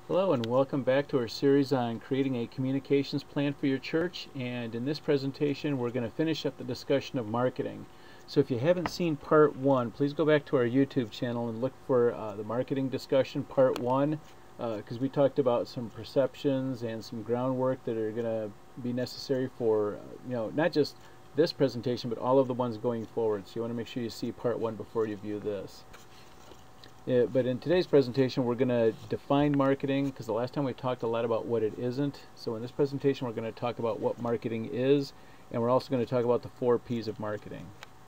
Hello and welcome back to our series on creating a communications plan for your church, and in this presentation we're going to finish up the discussion of marketing. So if you haven't seen part 1, please go back to our YouTube channel and look for the marketing discussion part 1, because we talked about some perceptions and some groundwork that are going to be necessary for not just this presentation but all of the ones going forward. So you want to make sure you see part 1 before you view this. But in today's presentation we're going to define marketing, because the last time we talked a lot about what it isn't. So in this presentation we're going to talk about what marketing is, and we're also going to talk about the 4 P's of marketing.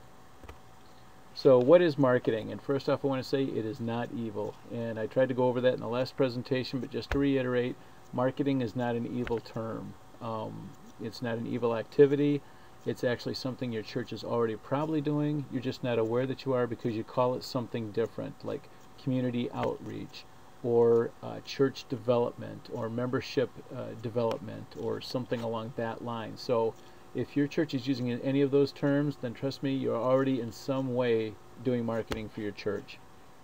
So what is marketing? And first off, I want to say it is not evil, and I tried to go over that in the last presentation, but just to reiterate, marketing is not an evil term. It's not an evil activity. It's actually something your church is already probably doing. You're just not aware that you are because you call it something different, like community outreach or church development or membership development or something along that line. So if your church is using any of those terms, then trust me, you're already in some way doing marketing for your church.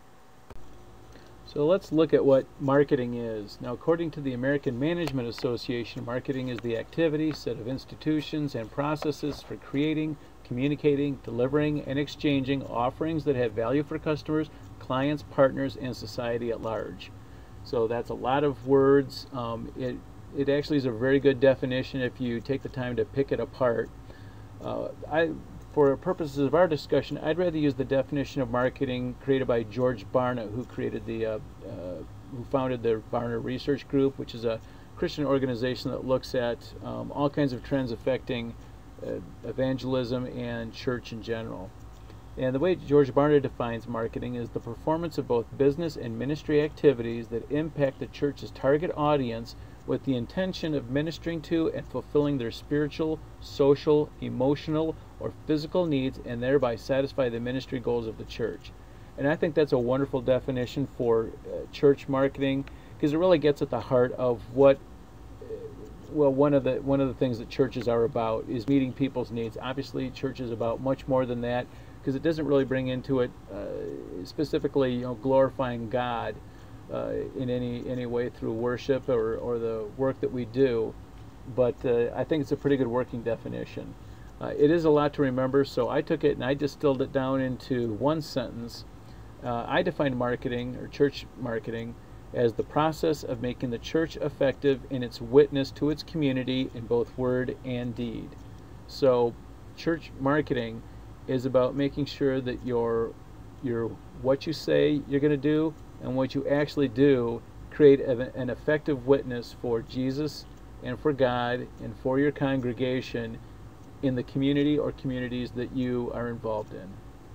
So let's look at what marketing is. Now, according to the American Management Association, marketing is the activity, set of institutions and processes for creating, communicating, delivering, and exchanging offerings that have value for customers, clients, partners, and society at large. So that's a lot of words. It actually is a very good definition if you take the time to pick it apart. For purposes of our discussion, I'd rather use the definition of marketing created by George Barna, who founded the Barna Research Group, which is a Christian organization that looks at all kinds of trends affecting evangelism and church in general. And the way George Barna defines marketing is the performance of both business and ministry activities that impact the church's target audience with the intention of ministering to and fulfilling their spiritual, social, emotional, or physical needs, and thereby satisfy the ministry goals of the church. And I think that's a wonderful definition for church marketing, because it really gets at the heart of what one of the things that churches are about is meeting people's needs. Obviously, church is about much more than that, because it doesn't really bring into it specifically glorifying God in any way through worship or the work that we do. But I think it's a pretty good working definition. It is a lot to remember, so I took it and I distilled it down into one sentence. I defined marketing, or church marketing, as the process of making the church effective in its witness to its community in both word and deed. So church marketing is about making sure that your what you say you're going to do and what you actually do create an effective witness for Jesus and for God and for your congregation in the community or communities that you are involved in.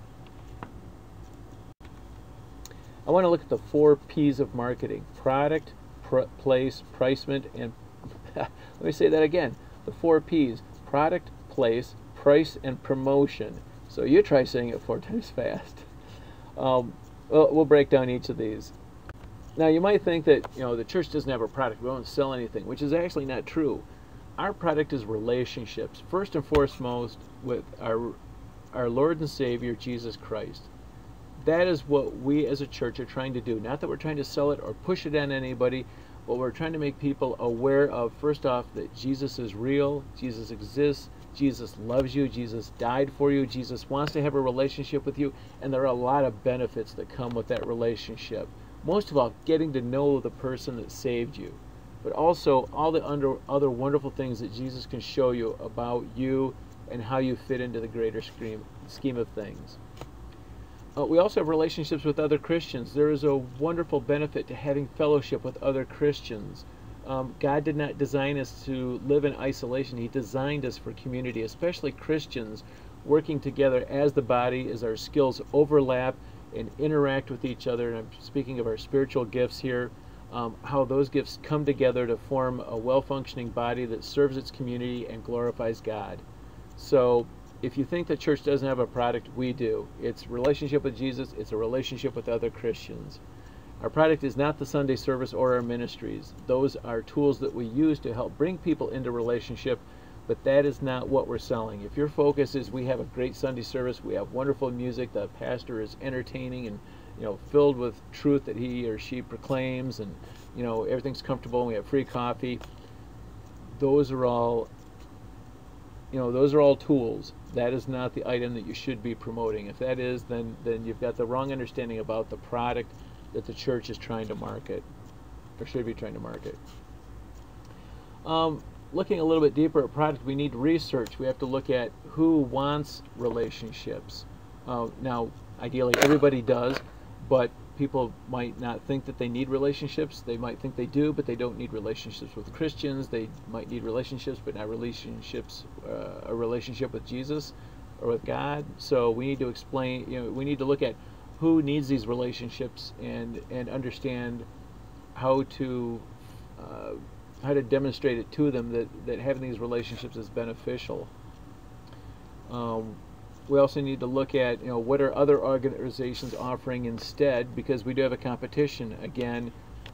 I want to look at the 4 P's of marketing: product, place, pricement, and let me say that again. The 4 P's: product, place, price, and promotion. So you try saying it 4 times fast. We'll break down each of these. Now, you might think that the church doesn't have a product, we don't sell anything, which is actually not true. Our product is relationships, first and foremost with our Lord and Savior, Jesus Christ. That is what we as a church are trying to do. Not that we're trying to sell it or push it on anybody, but we're trying to make people aware of, first off, that Jesus is real, Jesus exists, Jesus loves you, Jesus died for you, Jesus wants to have a relationship with you, and there are a lot of benefits that come with that relationship. Most of all, getting to know the person that saved you, but also all the other wonderful things that Jesus can show you about you and how you fit into the greater scheme of things. We also have relationships with other Christians. There is a wonderful benefit to having fellowship with other Christians. God did not design us to live in isolation. He designed us for community, especially Christians working together as the body, as our skills overlap and interact with each other. And I'm speaking of our spiritual gifts here, how those gifts come together to form a well-functioning body that serves its community and glorifies God. So if you think the church doesn't have a product, we do. It's a relationship with Jesus. It's a relationship with other Christians. Our product is not the Sunday service or our ministries. Those are tools that we use to help bring people into relationship, but that is not what we're selling. If your focus is we have a great Sunday service, we have wonderful music, the pastor is entertaining filled with truth that he or she proclaims, and everything's comfortable, and we have free coffee. Those are all tools. That is not the item that you should be promoting. If that is, then you've got the wrong understanding about the product that the church is trying to market, or should be trying to market. Looking a little bit deeper at product, we need research. We have to look at who wants relationships. Now, ideally, everybody does, but people might not think that they need relationships. They might think they do, but they don't need relationships with Christians. They might need relationships, but not relationships, a relationship with Jesus or with God. So we need to explain, we need to look at who needs these relationships and understand how to demonstrate it to them that having these relationships is beneficial. We also need to look at what are other organizations offering instead, because we do have a competition. Again,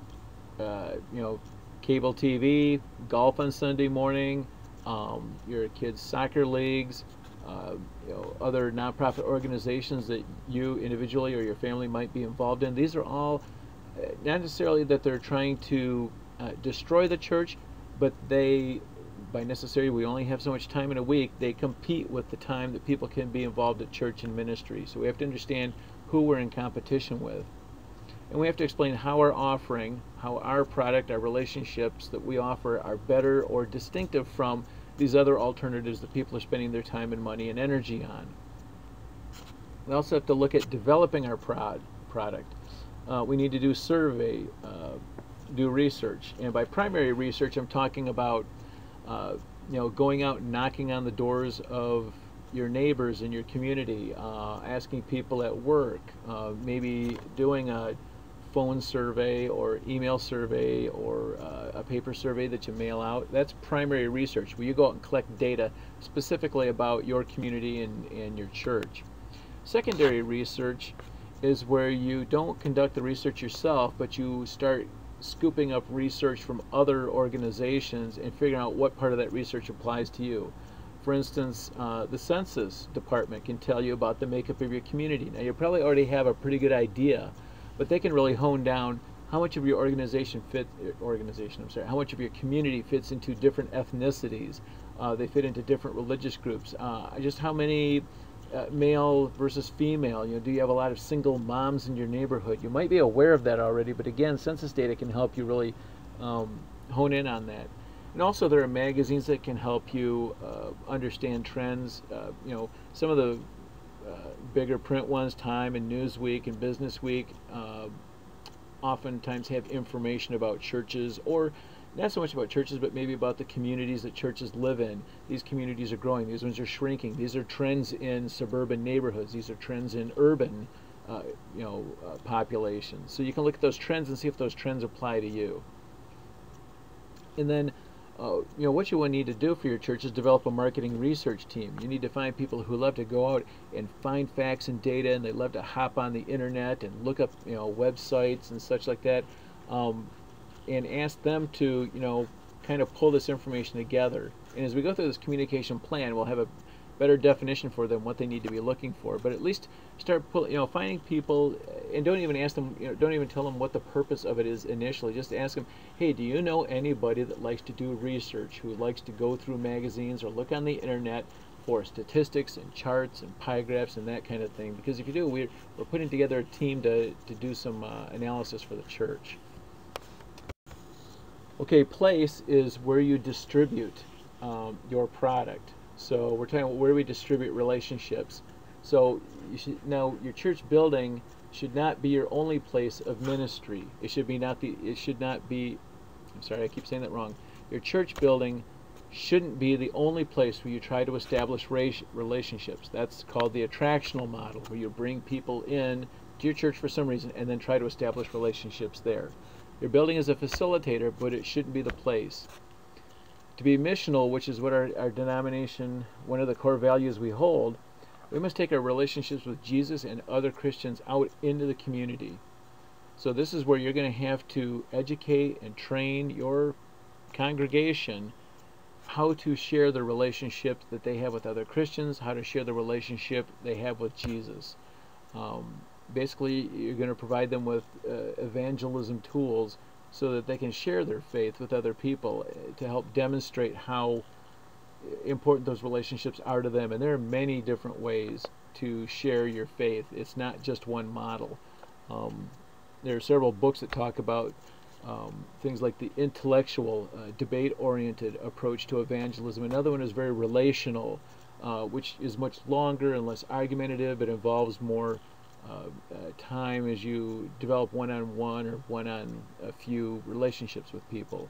cable TV, golf on Sunday morning, your kids' soccer leagues, other nonprofit organizations that you individually or your family might be involved in. These are all not necessarily that they're trying to destroy the church, but by necessary, we only have so much time in a week. They compete with the time that people can be involved at church and ministry. So we have to understand who we're in competition with. And we have to explain how our product, our relationships that we offer are better or distinctive from these other alternatives that people are spending their time and money and energy on. We also have to look at developing our product. We need to do survey, do research. And by primary research, I'm talking about going out and knocking on the doors of your neighbors in your community, asking people at work, maybe doing a phone survey or email survey or a paper survey that you mail out. That's primary research, where you go out and collect data specifically about your community and your church. Secondary research is where you don't conduct the research yourself, but you start scooping up research from other organizations and figuring out what part of that research applies to you. For instance, the Census Department can tell you about the makeup of your community. Now, you probably already have a pretty good idea, but they can really hone down how much of your how much of your community fits into different ethnicities. They fit into different religious groups. Just how many male versus female, do you have a lot of single moms in your neighborhood? You might be aware of that already, but again, census data can help you really hone in on that. And also there are magazines that can help you understand trends. Some of the bigger print ones, Time and Newsweek and Business Week, oftentimes have information about churches, or not so much about churches, but maybe about the communities that churches live in. These communities are growing. These ones are shrinking. These are trends in suburban neighborhoods. These are trends in urban, populations. So you can look at those trends and see if those trends apply to you. And then, what you will need to do for your church is develop a marketing research team. You need to find people who love to go out and find facts and data, and they love to hop on the internet and look up, websites and such like that. And ask them to, kind of pull this information together. And as we go through this communication plan, we'll have a better definition for them what they need to be looking for. But at least start finding people, and don't even ask them, don't even tell them what the purpose of it is initially. Just ask them, hey, do you know anybody that likes to do research, who likes to go through magazines or look on the internet for statistics and charts and pie graphs and that kind of thing? Because if you do, we're putting together a team to do some analysis for the church. Okay, place is where you distribute your product. So we're talking about where we distribute relationships. So now your church building should not be your only place of ministry. It should not be, I'm sorry, I keep saying that wrong. Your church building shouldn't be the only place where you try to establish relationships. That's called the attractional model, where you bring people in to your church for some reason and then try to establish relationships there. Your building is a facilitator, but it shouldn't be the place. To be missional, which is what our denomination, one of the core values we hold, we must take our relationships with Jesus and other Christians out into the community. So this is where you're going to have to educate and train your congregation how to share the relationship that they have with other Christians, how to share the relationship they have with Jesus. basically you're going to provide them with evangelism tools so that they can share their faith with other people to help demonstrate how important those relationships are to them. And there are many different ways to share your faith. It's not just one model. There are several books that talk about things like the intellectual, debate-oriented approach to evangelism. Another one is very relational, which is much longer and less argumentative. It involves more time as you develop one-on-one or one-on-a-few relationships with people.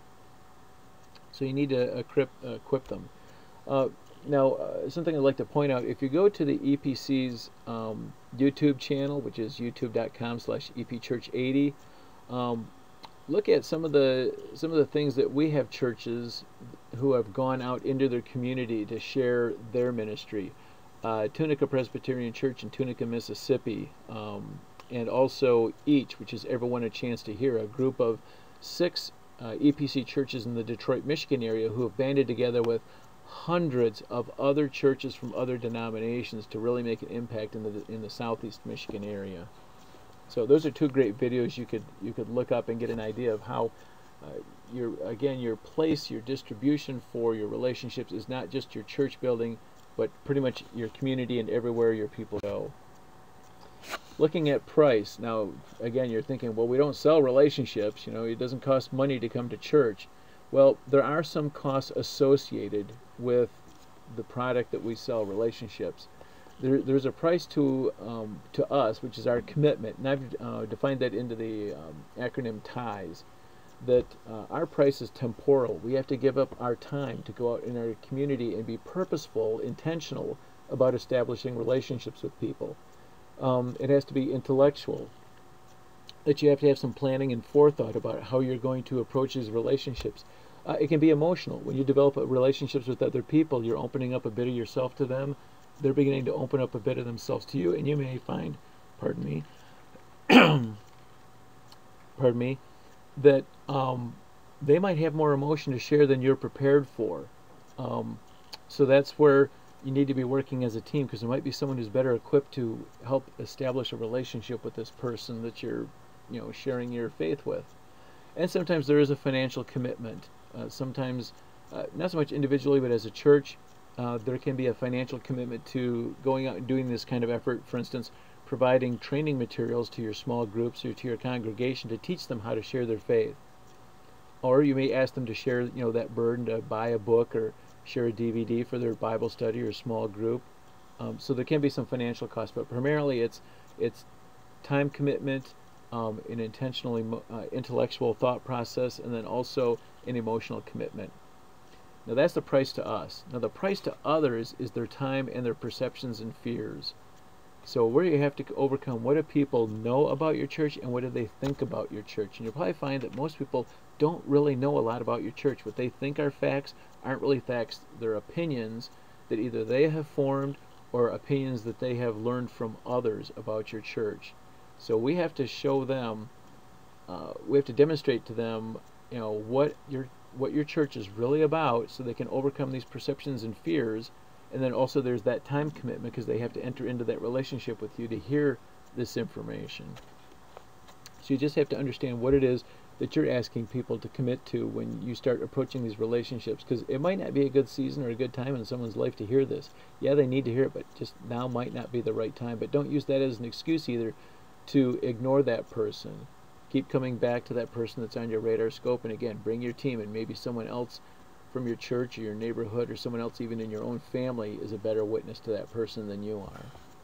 So you need to equip them. Now, something I'd like to point out, if you go to the EPC's YouTube channel, which is youtube.com/EPChurch80, look at some of the things that we have churches who have gone out into their community to share their ministry. Tunica Presbyterian Church in Tunica, Mississippi, and also EACH, which is Everyone a Chance to Hear, a group of 6 EPC churches in the Detroit, Michigan area who have banded together with hundreds of other churches from other denominations to really make an impact in the Southeast Michigan area. So those are 2 great videos you could look up and get an idea of how your place, your distribution for your relationships is not just your church building, but pretty much your community and everywhere your people go. Looking at price, now again you're thinking, well, we don't sell relationships, it doesn't cost money to come to church. Well, there are some costs associated with the product that we sell, relationships. There's a price to us, which is our commitment, and I've defined that into the acronym TIES, that our price is temporal. We have to give up our time to go out in our community and be purposeful, intentional about establishing relationships with people. It has to be intellectual, that you have to have some planning and forethought about how you're going to approach these relationships. It can be emotional. When you develop relationships with other people, you're opening up a bit of yourself to them. They're beginning to open up a bit of themselves to you, and you may find, pardon me, that they might have more emotion to share than you're prepared for. So that's where you need to be working as a team, because there might be someone who's better equipped to help establish a relationship with this person that you're sharing your faith with. And sometimes there is a financial commitment. Sometimes, not so much individually, but as a church, there can be a financial commitment to going out and doing this kind of effort. For instance, providing training materials to your small groups or to your congregation to teach them how to share their faith. Or you may ask them to share, that burden to buy a book or share a DVD for their Bible study or small group. So there can be some financial cost, but primarily it's time commitment, an intentional intellectual thought process, and then also an emotional commitment. Now that's the price to us. Now the price to others is their time and their perceptions and fears. So where you have to overcome, what do people know about your church and what do they think about your church? And you'll probably find that most people don't really know a lot about your church. What they think are facts aren't really facts. They're opinions that either they have formed or opinions that they have learned from others about your church. So we have to show them, we have to demonstrate to them, what your church is really about, so they can overcome these perceptions and fears. And then also there's that time commitment, because they have to enter into that relationship with you to hear this information. So you just have to understand what it is that you're asking people to commit to when you start approaching these relationships, because it might not be a good season or a good time in someone's life to hear this. Yeah, they need to hear it, but just now might not be the right time. But don't use that as an excuse either to ignore that person. Keep coming back to that person that's on your radar scope, and again, bring your team, and maybe someone else from your church or your neighborhood or someone else even in your own family is a better witness to that person than you are.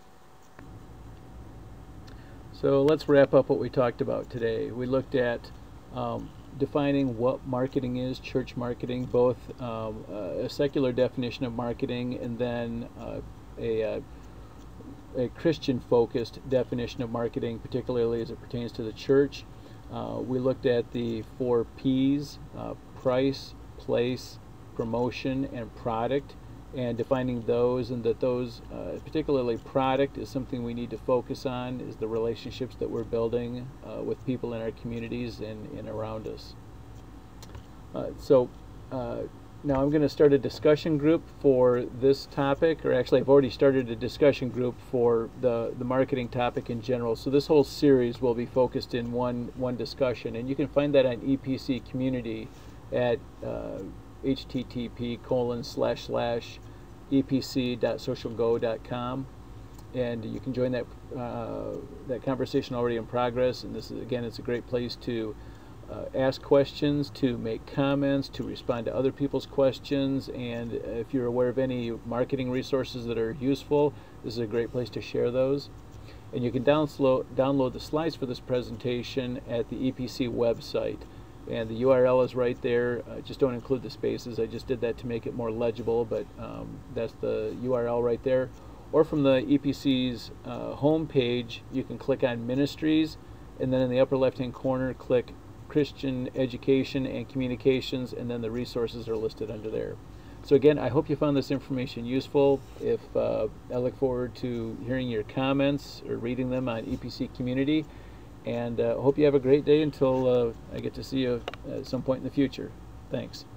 So let's wrap up what we talked about today. We looked at defining what marketing is, church marketing, both a secular definition of marketing and then a Christian-focused definition of marketing, particularly as it pertains to the church. We looked at the 4 P's, price, place, promotion, and product, and defining those, and that those, particularly product, is something we need to focus on, is the relationships that we're building with people in our communities and around us. Now I'm going to start a discussion group for this topic, or actually I've already started a discussion group for the marketing topic in general. So this whole series will be focused in one discussion, and you can find that on EPC Community at http://epc.socialgo.com, and you can join that conversation already in progress. And this is, again, it's a great place to ask questions, to make comments, to respond to other people's questions, and if you're aware of any marketing resources that are useful, this is a great place to share those. And you can download the slides for this presentation at the EPC website, and the URL is right there. Just don't include the spaces. I just did that to make it more legible, but that's the URL right there. Or from the EPC's home page, you can click on Ministries, and then in the upper left hand corner click Christian Education and Communications, and then the resources are listed under there. So again, I hope you found this information useful. I look forward to hearing your comments or reading them on EPC Community, and hope you have a great day until I get to see you at some point in the future. Thanks.